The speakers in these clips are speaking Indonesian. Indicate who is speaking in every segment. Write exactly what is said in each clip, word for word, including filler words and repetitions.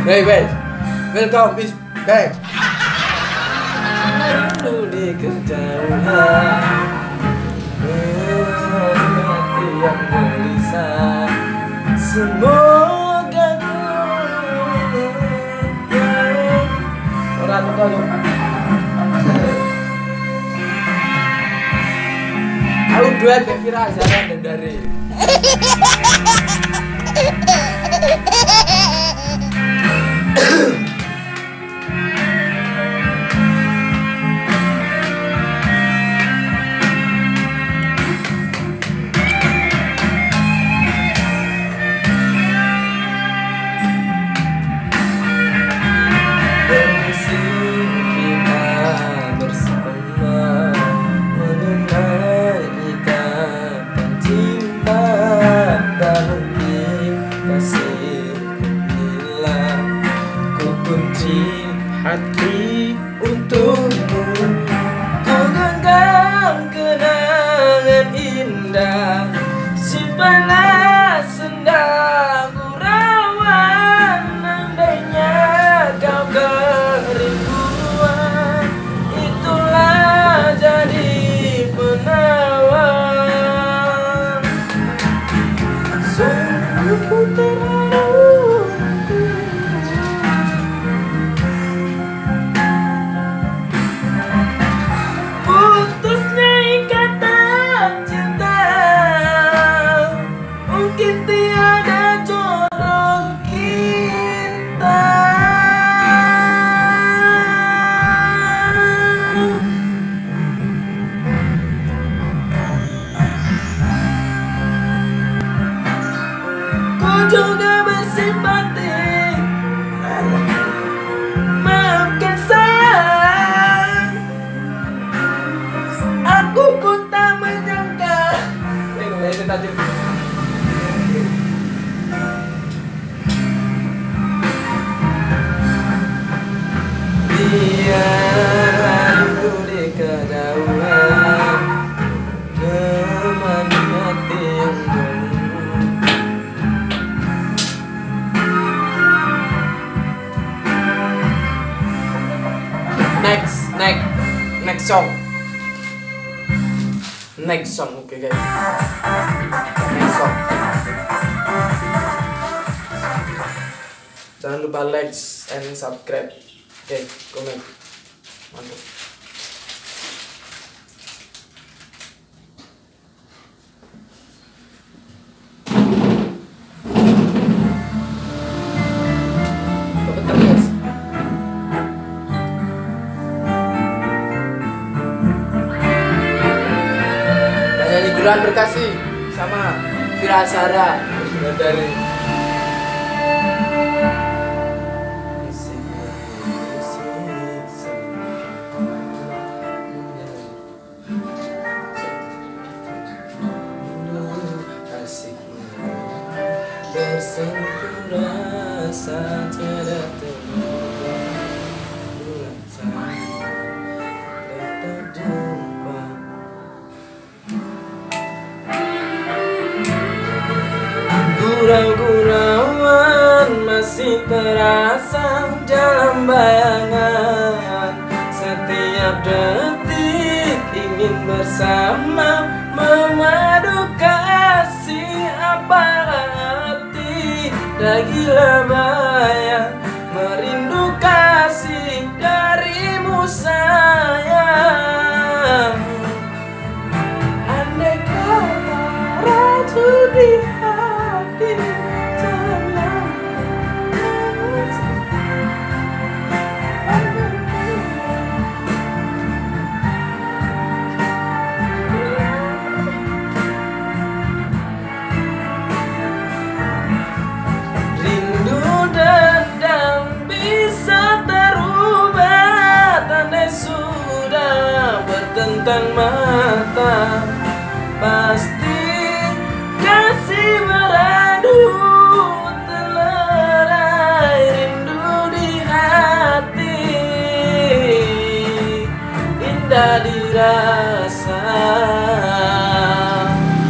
Speaker 1: Hey, wait. Welcome is back. Rindu di kejauhan, hati yang gelisah. Semoga kau orang tahu. Aku duet ke Vira Zara dan dari. Hati untukmu, ku genggam kenangan indah, simpanlah senda gurauan. Andainya kau kerinduan, itulah jadi penawar. Sungguh ku terharu juga bersimpati. Maafkan sayang, aku pun tak menyangka. Biar aku di kejauhan, temani hati yang Next, next, next song, next song, oke okay, guys, next song. Jangan lupa like and subscribe, oke, okay, komen, mantap. Bulan Berkasih sama Vira Zara dari bersentuh rasa tiada terluka. Gurau-gurauan masih terasa dalam bayangan. Setiap detik ingin bersama, memadu kasih apa hati. Dah gila bayang merindu kasih darimu sayang. Andai kata ratu di hati, rindu dendam bisa terubah. Tandai sudah bertentang mata, pasti kasih beradu terlerai rindu di hati. Indah dirasa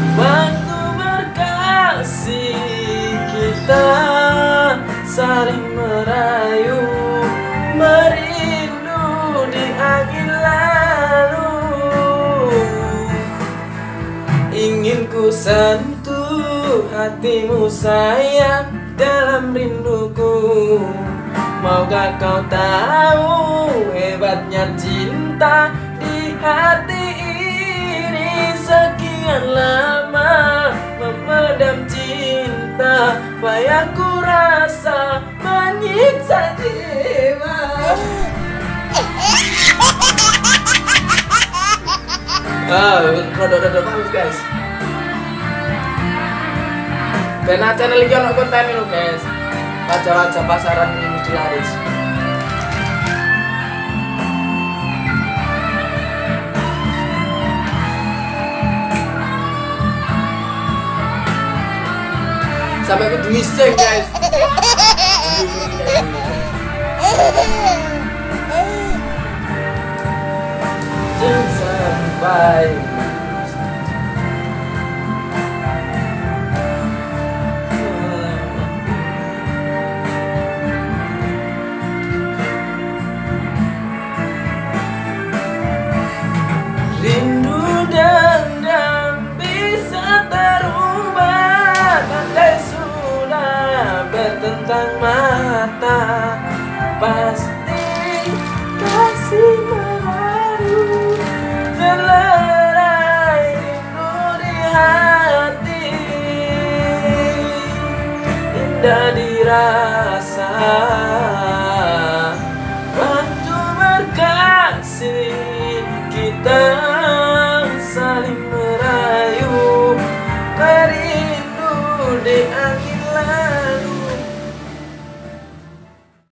Speaker 1: waktu berkasih kita saling merayu, merindu di angin lalu. Ingin ku sentuh hatimu sayang dalam rinduku. Maukah kau tahu hebatnya cinta di hati ini? Sekian lama memendam cinta, payah ku rasa menyiksa jiwa. Ah, rada-rada bagus guys. Benar channel ini ono konten lho guys. Raja-raja pasaran ini mesti laris. Sampai aku dimiseng guys. Jangan sampai rindu dendam bisa terubah, andai sudah bertentang mata, pasti kasih baru terlerai rindu di hati, indah dirasa.